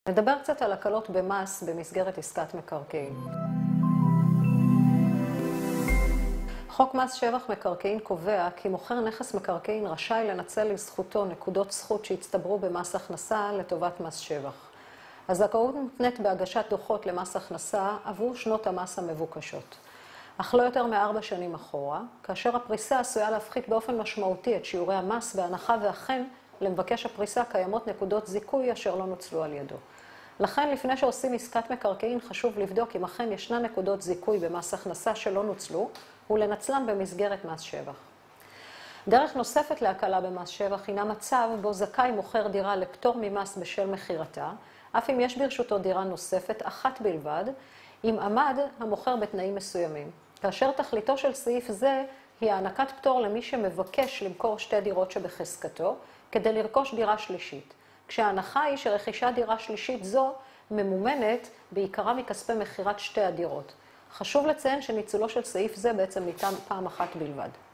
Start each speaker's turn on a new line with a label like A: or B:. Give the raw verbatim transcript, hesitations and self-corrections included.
A: נדבר קצת על הקלות במס במסגרת עסקת מקרקעין. חוק מס שבח מקרקעין קובע כי מוכר נכס מקרקעין רשאי לנצל לזכותו נקודות זכות שהצטברו במס הכנסה לטובת מס שבח. הזכאות מותנית בהגשת דוחות למס הכנסה עבור שנות המס המבוקשות, אך לא יותר מארבע שנים אחורה, כאשר הפריסה עשויה להפחית באופן משמעותי את שיעורי המס, בהנחה ואכן למבקש הפריסה קיימות נקודות זיכוי אשר לא נוצלו על ידו. לכן, לפני שעושים עסקת מקרקעין, חשוב לבדוק אם אכן ישנה נקודות זיכוי במס הכנסה שלא נוצלו, ולנצלם במסגרת מס שבח. דרך נוספת להקלה במס שבח הינה מצב בו זכאי מוכר דירה לפטור ממס בשל מחירתה, אף אם יש ברשותו דירה נוספת אחת בלבד, אם עמד המוכר בתנאים מסוימים. כאשר תכליתו של סעיף זה היא הענקת פטור למי שמבקש למכור שתי דירות שבחזקתו, כדי לרכוש דירה שלישית. כשההנחה היא שרכישת דירה שלישית זו ממומנת בעיקרה מכספי מחירת שתי הדירות. חשוב לציין שניצולו של סעיף זה בעצם ניתן פעם אחת בלבד.